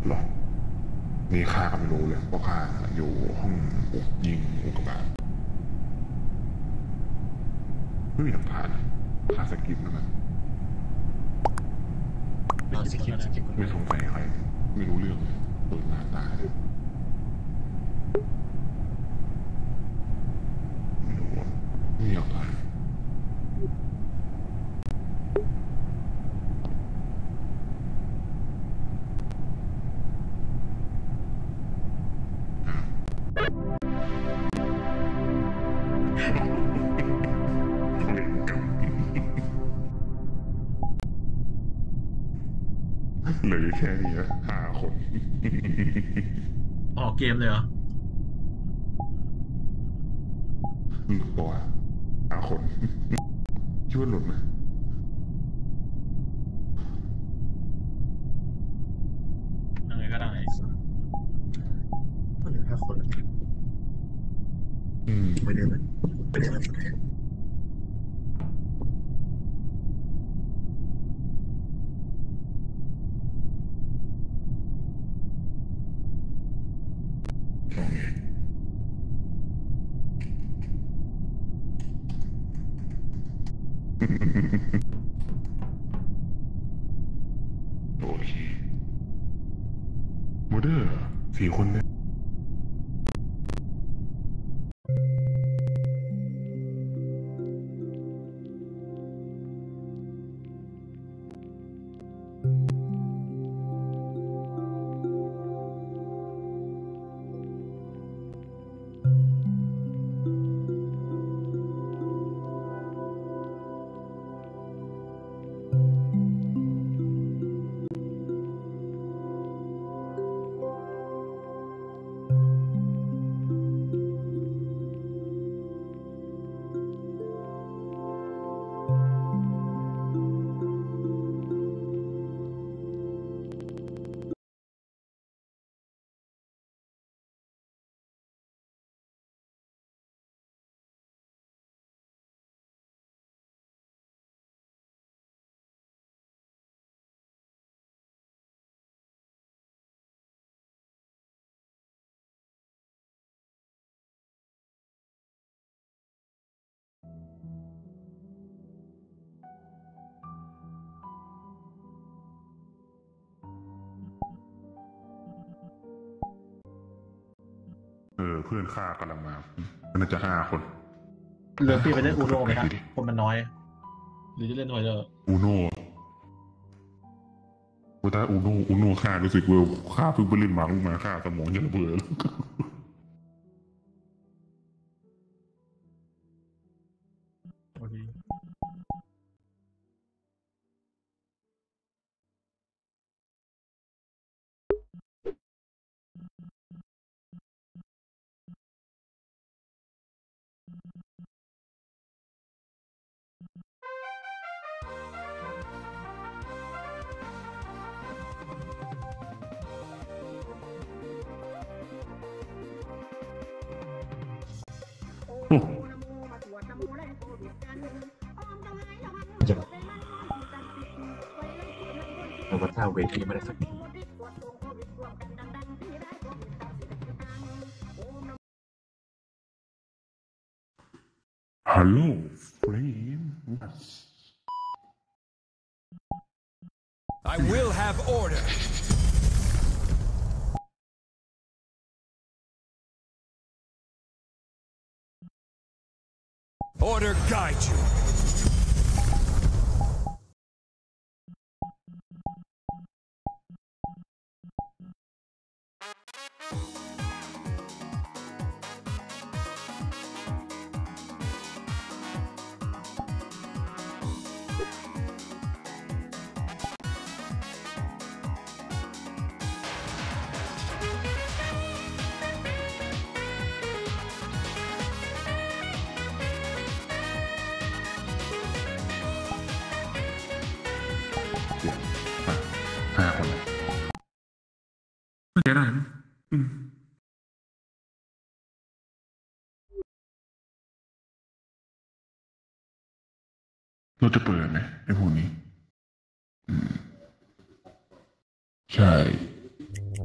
หรอนี่ข้าก็ไม่รู้เลยเพราะข้าอยู่ห้องยิงอุกกาบาตไม่มีหลักฐานข้าสกิปนั่นแหละสกิปไม่สงสัยใครไม่รู้เรื่องเลยโดนหน้าตาเลยไม่รู้ว่าไม่มีหลักฐานเหลือแค่นี้5 คนออกเกมเลยเหรอหลุดตัว5 คนคิดว่าหลุดไหมยังไงก็ได้ก็เหลือ5 คนไม่ได้เลยไม่ได้เลยโอเคโมเดอร์4 คนเนี่ยเพื่อนข้ากำลังมาน่าจะ5 คนเรือพี่ไปเล่นอูโน่ไหมครับคนมันน้อยหรือจะเล่นทอยเลอร์อูโน่ถ้าอูโน่ข้ารู้สึกว่าข้าเพิ่งไปเล่นหมากรุกมาข้าสมองจะระเบิดโอเคจะเราก็สร้างเวทีมาได้สักทีฮัลโหลเฟรนด์ I will have order. Order guide you. ห้าคนเข้าใจได้ไหมเราจะเปิดไหมไอ้พวกนี้ใช่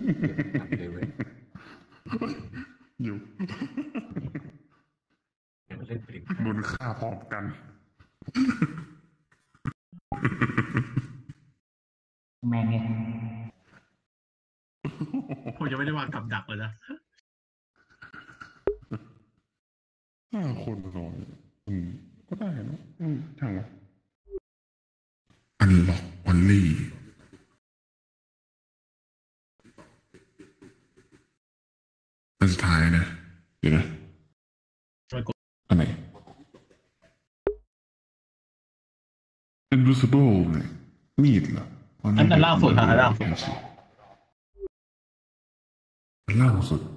ตัดเลยเว้ยอยู่เดี๋ยวมันเล่นปริ้นโดนฆ่าพร้อมกันแม่งเนี่ยผมยังไม่ได้วางกับดักเลยนะ 5 คนน้อยก็ได้นะช่างวะอันล็อกวันลี่อันสุดท้ายนะเดี๋ยวนะช่วยกดอันไหน Invisible เนี่ยมีดเหรออันล่างสุดครับอันล่างสุดอันล่างสุด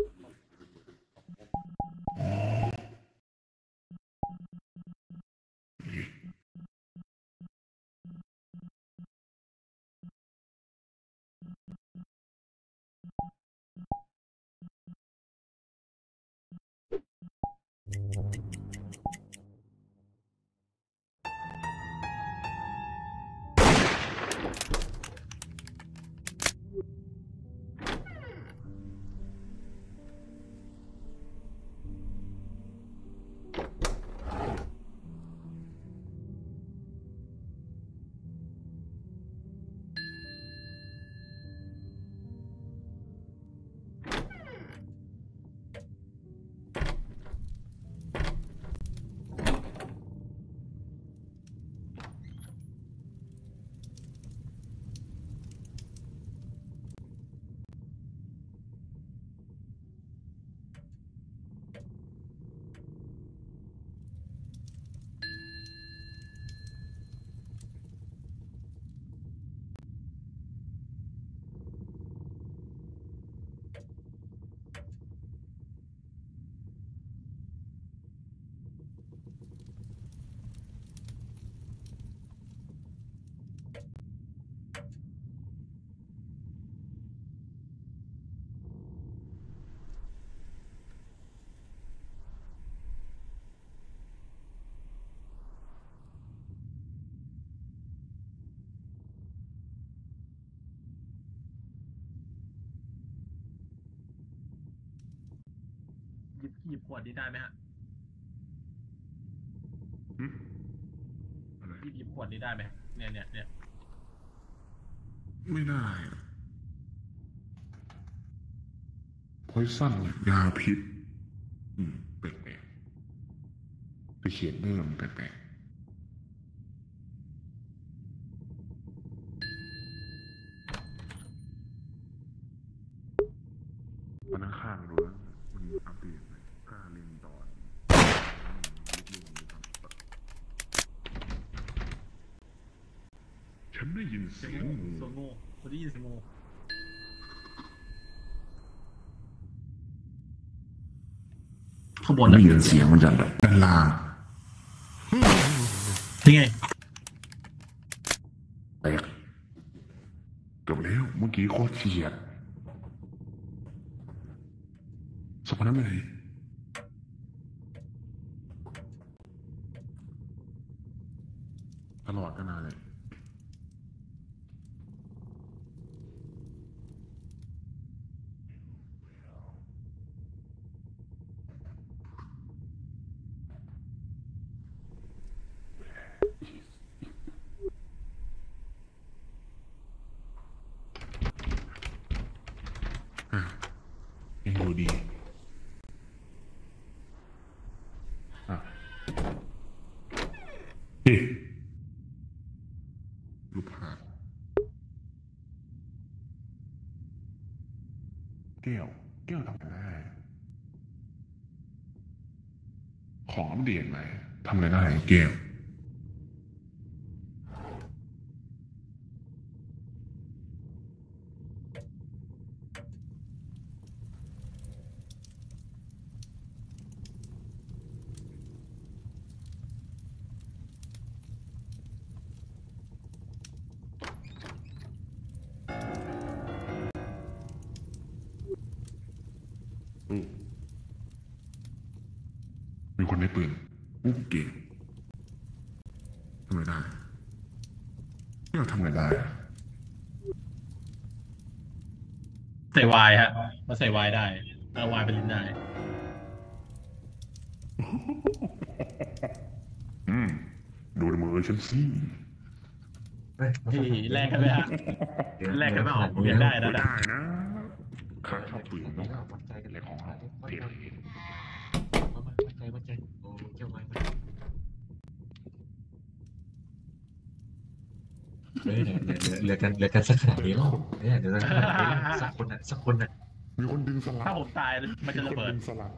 หยิบขวดนี้ได้ไหมฮะอะไรหยิบขวดนี้ได้ไหมเนี่ยไม่ได้พอยสั้นยาพิษแปลกๆไปเขียนเรื่องแปลกๆวันข้างๆดูแล้วมันอัปเดตเลยกล้าเล่นตอนฉันได้ยินเสียงงูส่วนงูคนได้ยินเสียงงูข้างบนได้นะยินเสียงมันจากด้านล่างนี่ไงแตกเกือบแล้วเมื่อกี้โคตรเฉียดสักพักนั้นไปไหนตลอดกันนานเลยยังอยู่ดีเฮ้ยรูปภาพแก้วทำอะไรได้ของอัปเดตไหมทำอะไรได้แก้วมีคนได้ปืนเก่งทำอะไรได้แก้วทำอะไรได้ใส่วายฮะมาใส่วายได้เอาวายไปลิ้นได้ดูมือฉันสิเฮ้ยพี่แลกกันไหมฮะแลกกันไม่ออกผมอยากได้นะได้นะข้าชอบปืนต้อนะงวัดใจกันในเลยของวัเราดเท่ใจโอ้เจ้าไว้เฮ้ยเหลือกันสักขนาดนี้แล้วเนี่ยเดี๋ยวสักคนน่ะมีคนดึงสลักถ้าผมตายมันจะระเบิดมีคนดึงสลัก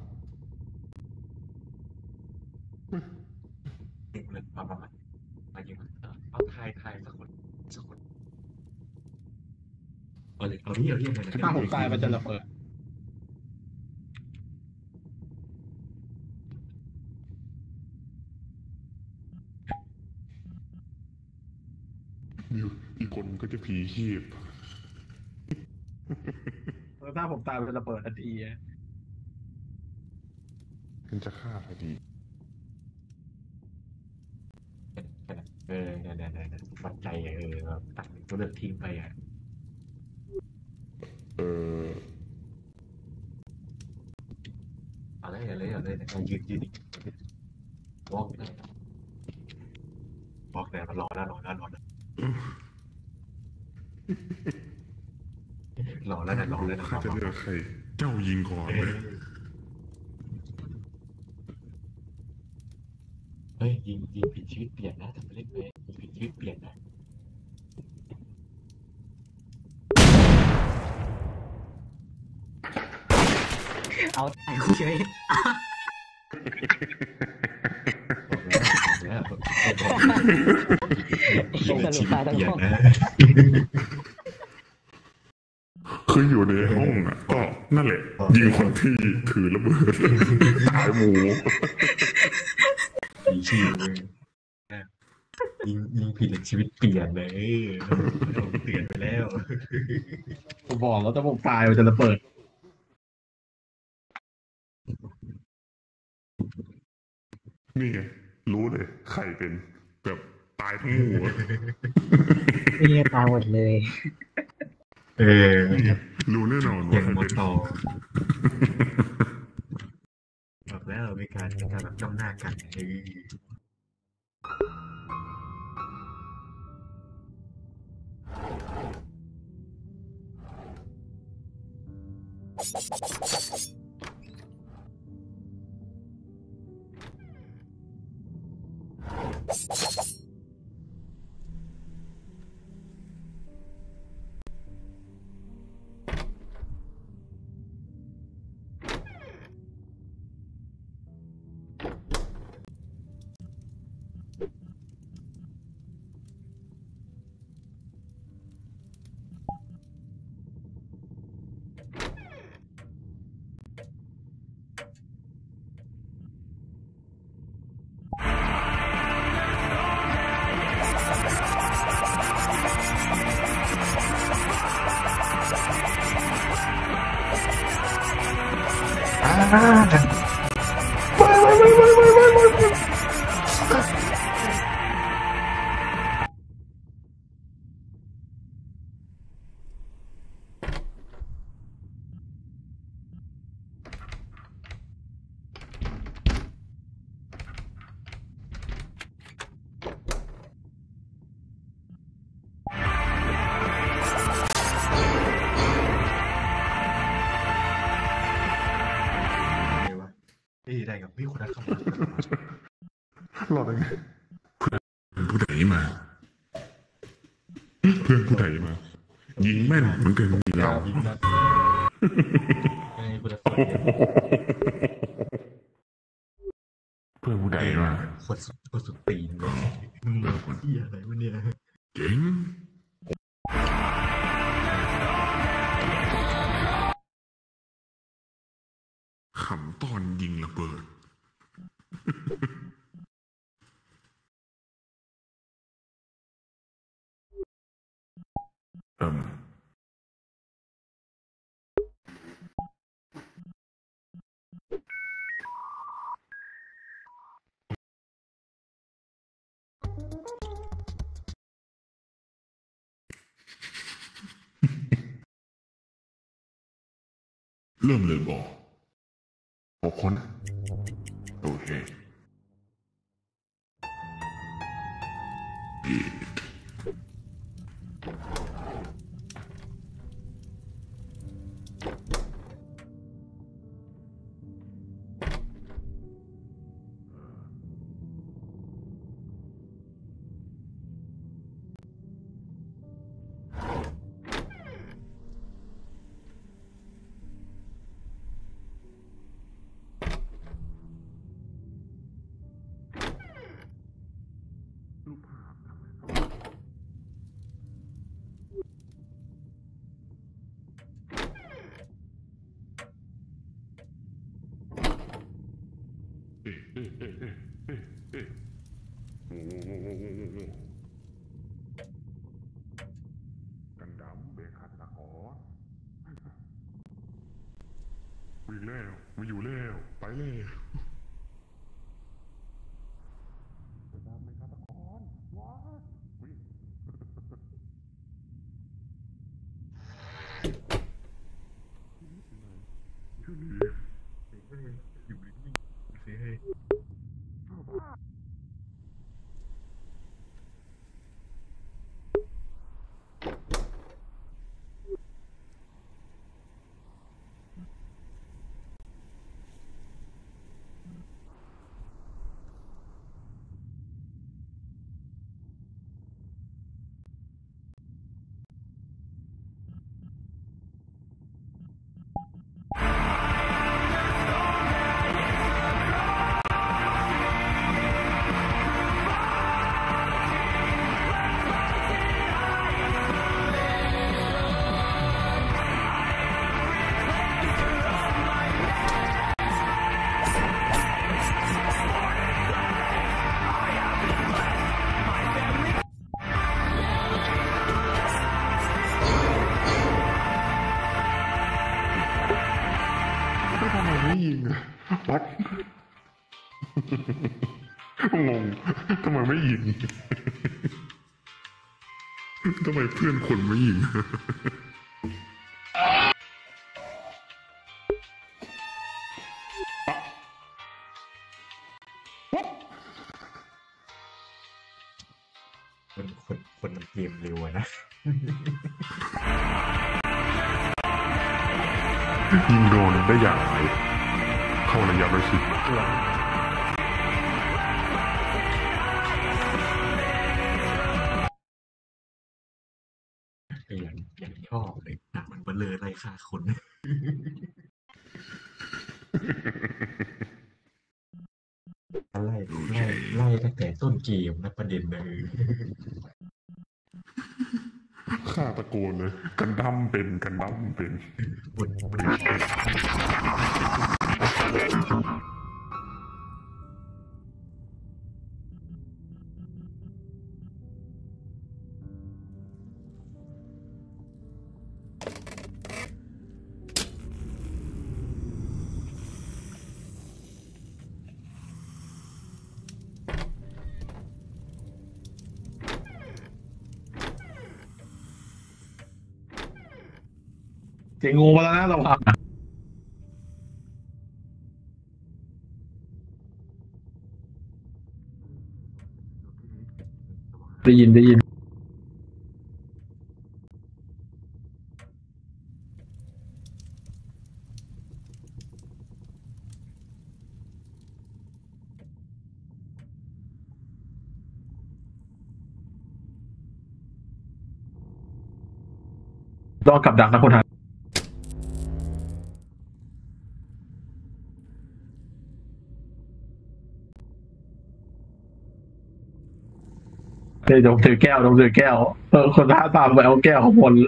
ยิงเลยมายิงมันเอาทายสักคนเอาเลยเอาดิเลยถ้าผมตายมันจะระเบิดมีอีกคนก็จะผีชีพถ้าผมตายมันจะระเบิดทันทีมันจะฆ่าพอดีวัดใจตัดตัวเลือกทิ้งไปอ่ะเออเอาเลยยืนวอกเลยบอกแต่มันรอแล้วนะรอแล้วนะข้าจะเลือกใคร เจ้ายิงก่อนเลยเฮ้ยยิงผิดชีวิตเปลี่ยนนะทำไปเล่นไปยิงผิดชีวิตเปลี่ยนนะเอาถ่ายคู่เฉยแล้วสรุปตายทั้งเปลี่ยนห้องนะคืออยู่ในห้องอ่ะ ก็นั่นแหละ ยิงคนที่ถือระเบิด ตายหมูผีชีพเลยยิงผิดชีวิตเปลี่ยนเลยเปลี่ยนไปแล้วผมบอกแล้วถ้าผมตายมันจะระเบิดนี่ไงรู้เลย ใครเป็นแบบตายทั้งหมู่อะนี่ตายหมดเลยรู้แน่นอนยัว่าง ใครมอเป็นต่อบอกแล้วมีการแบบจ้องหน้ากันได้กับพี่คนนั้นเข้ามารอดได้ไงเพื่อนผู้ใดมา เพื่อนผู้ใดมา ยิงแม่นเหมือนกันยิงเรายิงนะไอ้คนนั้นเพื่อนผู้ใดมาคนสุดตีนเลยมึงเหลือคนที่อะไรวะเนี่ยเจ๋งขำตอนยิงระเบิดเริ่มเลยบอก6 คน โอเคกันดำเบคัดตะขอวิ่งแล้วมาอยู่แล้วไปแล้วกันดำเบคัดตะขอว้าวิ่งชื่อลีอยู่นิ่งๆเสียให้ทำไมไม่ยิงอะวัดงงทำไมไม่ยิงทำไมเพื่อนคนไม่ยิงคนมันเกมเร็วอะนะยิงโดนได้อย่างไรเข้าระยะประชิดอย่างชอบเลยหนังมันเบลอไล่ฆ่าคนไล่ตั้งแต่ต้นเกมนะประเด็นเลยข้าตะโกนเลยกันดั้มเป็นกันดั้มเป็นบนเสียงงูมาแล้วนะระวังได้ยินต้องกับดักนะคนไทยเดี๋ยวถือแก้วต้องถือแก้วคนท้าตามไปเอาแก้วของคน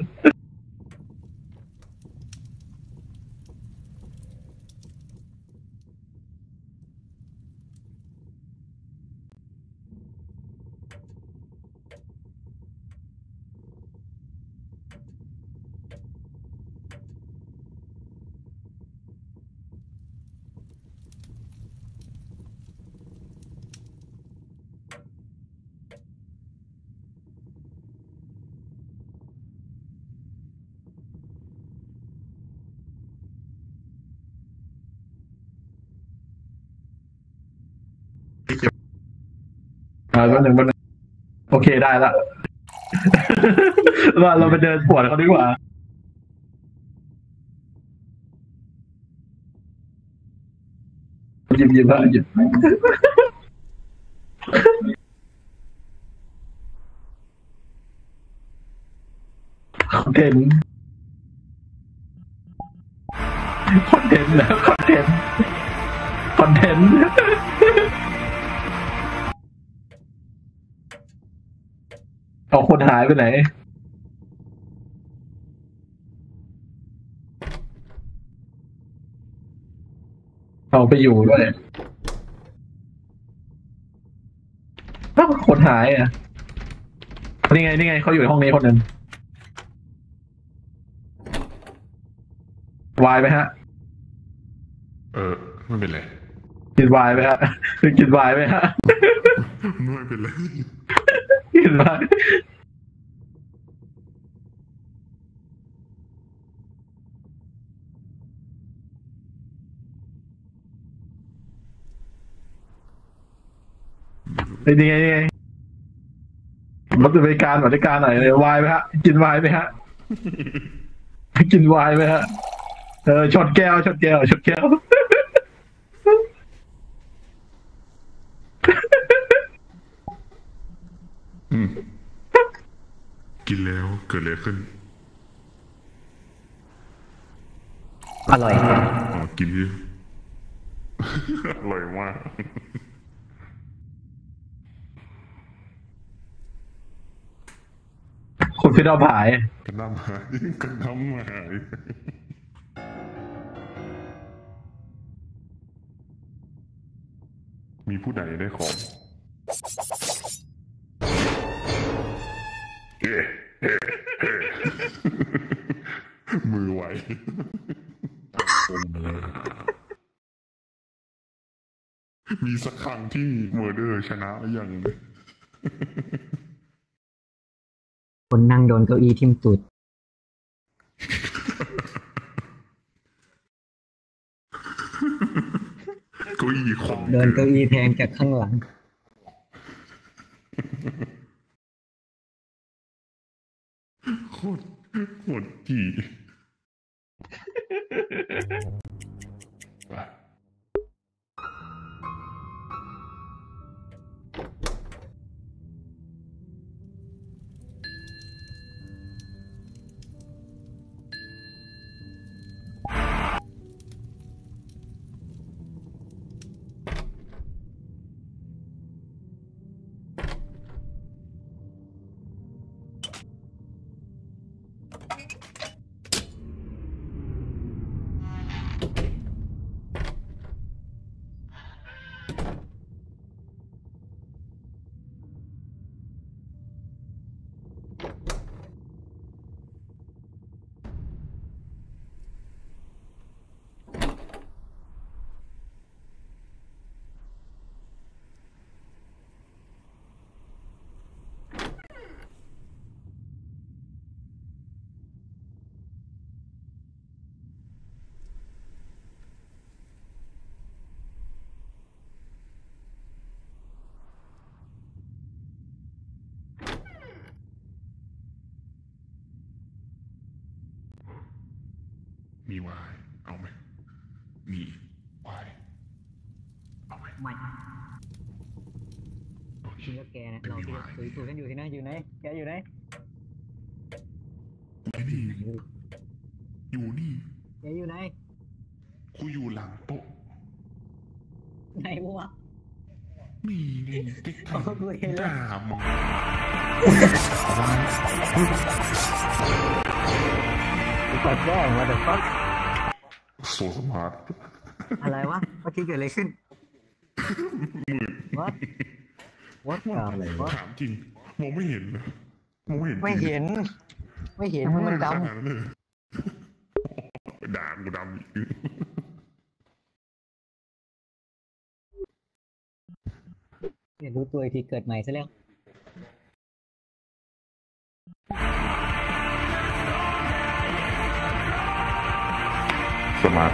วันหนึ่งโอเคได้ละ เราไปเดินปวดเขาดีกว่าหยิบแล้วหยิบคอนเทนต์แล้วคอนเทนต์เอาคนหายไปไหนเอาไปอยู่ด้วยคนหายอ่ะนี่ไงเขาอยู่ในห้องนี้คนหนึ่งวายไหมฮะไม่เป็นไรกินวายไหมฮะกินวายไหมฮะไม่เป็นไรกินวายนี่ไงบริการหน่อยเลยวายไหมฮะกินวายไหมฮะกินวายไหมฮะชนแก้วกินแล้วเกิดอะไรขึ้นอร่อยกินเยอะ อร่อยมากคุณพี่ดาวผายกระน้ำหายมีผู้ใดได้ของ มือไหวมีสักครั้งที่เมอร์เดอร์ชนะหรือยังคนนั่งโดนเก้าอี้ทิ่มตูดเก้าอี้ของโดนเก้าอี้แทงจากข้างหลังโคตรจีมีวายเอาไหมมีวายเอาไหมไม่โอเคคิดว่าแกนะเราที่คุยกันอยู่ที่ไหนอยู่ไหนแกอยู่ไหนไอ้นี่อยู่นี่แกอยู่ไหนกูอยู่หลังโต๊ะไหนวะนี่ไงเด็กเขาคุยกันแล้วด่ามึงกดแจ้งว่าแต่ฟักโซสมาร์ทอะไรวะเมื่อกี้เกิดอะไรขึ้น What อะไรวะถามจริงมองไม่เห็นเลยมองไม่เห็นไม่เห็นมันดขนาดนั้นเลยด่ากูดำอีกำเรียนรู้ตัวอีกทีเกิดใหม่ซะแล้วสมาร์ท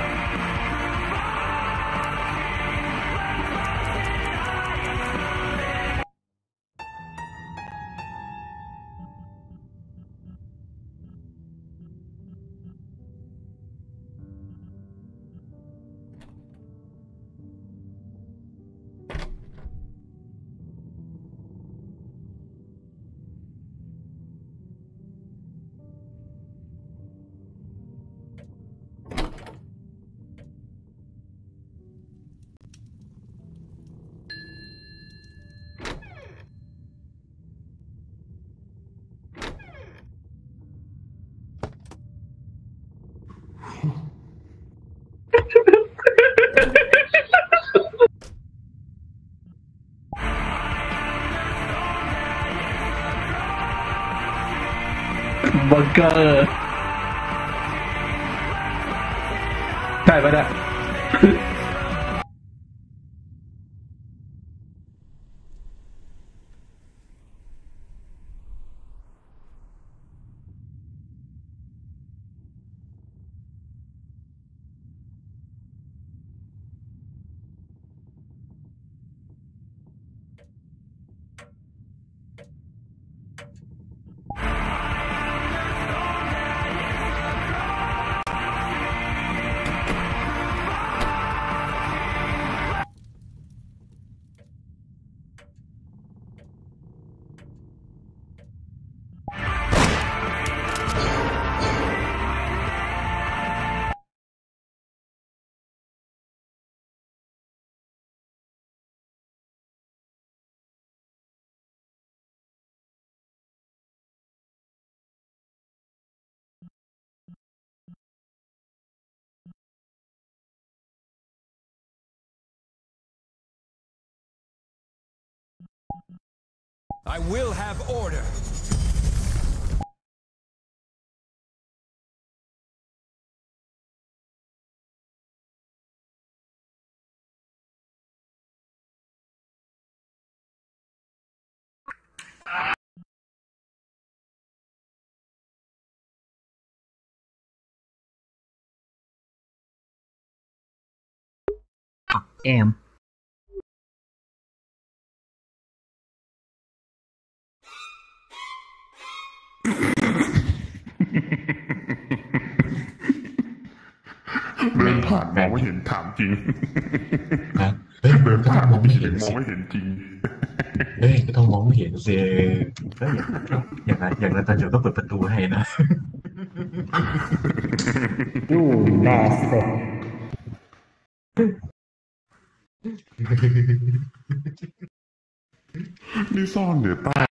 เกอร์ใช่ปะเนี่ย I will have order. Am. เดินผ่านมองไม่เห็นถามจริงนะเฮ้ยเดินก็ต้ผ่าอน งมองไม่ไม่เห็เห็นนมอสิงไม่เห็นจริงเฮ้ยก็ต้องมองไม่เห็นสิก็อย่างนั้นตาเจียวก็เปิดประตูให้นะ You bastard. นี่ซ่อนเหนือใต้